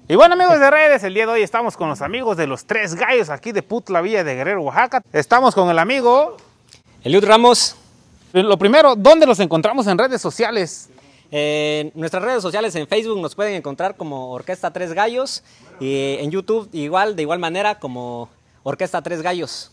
Y bueno, amigos de redes, el día de hoy estamos con los amigos de los Tres Gallos aquí de Putla Villa de Guerrero, Oaxaca. Estamos con el amigo Eliud Ramos. Lo primero, ¿dónde los encontramos en redes sociales? En nuestras redes sociales, en Facebook nos pueden encontrar como Orquesta Tres Gallos y en YouTube de igual manera como Orquesta Tres Gallos.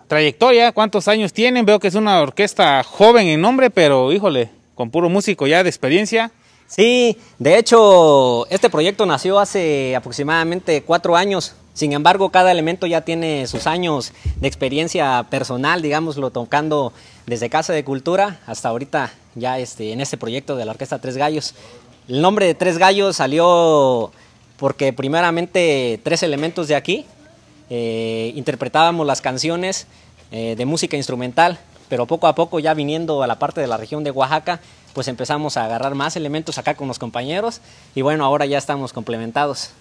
trayectoria, ¿cuántos años tienen? Veo que es una orquesta joven en nombre, pero híjole, con puro músico ya de experiencia. Sí, de hecho, este proyecto nació hace aproximadamente 4 años. Sin embargo, cada elemento ya tiene sus años de experiencia personal, digámoslo, tocando desde Casa de Cultura hasta ahorita ya en este proyecto de la Orquesta Tres Gallos. El nombre de Tres Gallos salió porque primeramente 3 elementos de aquí interpretábamos las canciones de música instrumental, pero poco a poco ya viniendo a la parte de la región de Oaxaca, pues empezamos a agarrar más elementos acá con los compañeros y bueno, ahora ya estamos complementados.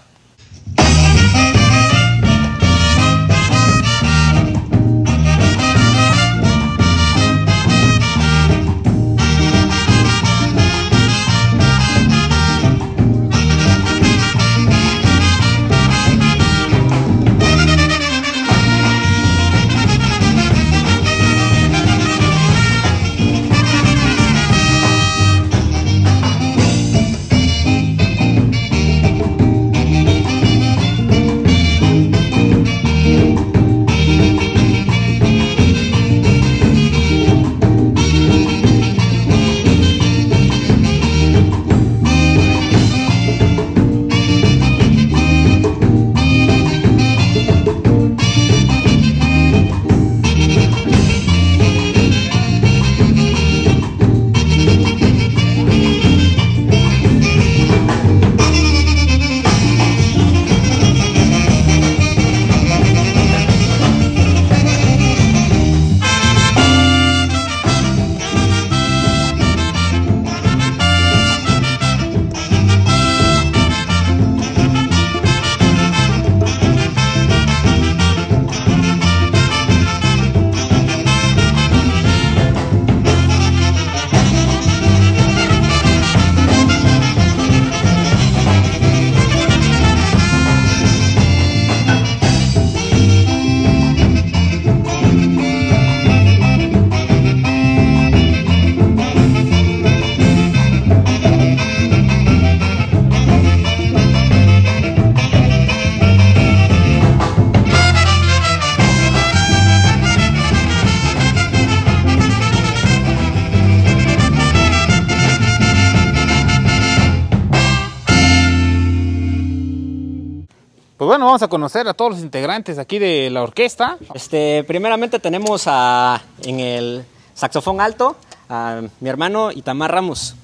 Pues bueno, vamos a conocer a todos los integrantes aquí de la orquesta. Primeramente tenemos en el saxofón alto a mi hermano Itamar Ramos.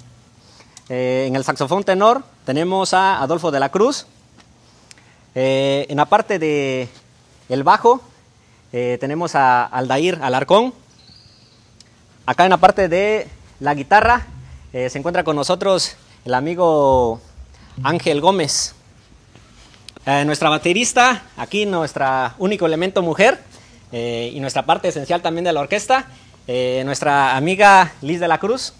En el saxofón tenor tenemos a Adolfo de la Cruz. En la parte del bajo tenemos a Aldair Alarcón. Acá en la parte de la guitarra se encuentra con nosotros el amigo Ángel Gómez. Nuestra baterista, aquí nuestra único elemento mujer y nuestra parte esencial también de la orquesta, nuestra amiga Liz de la Cruz.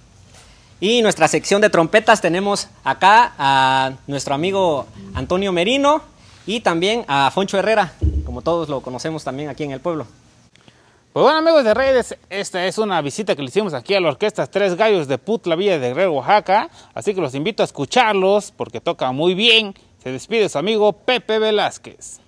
Y nuestra sección de trompetas tenemos acá a nuestro amigo Antonio Merino y también a Foncho Herrera, como todos lo conocemos también aquí en el pueblo. Pues bueno, amigos de redes, esta es una visita que le hicimos aquí a la orquesta Tres Gallos de Putla Villa de Guerrero, Oaxaca. Así que los invito a escucharlos porque tocan muy bien. Se despide su amigo Pepe Velázquez.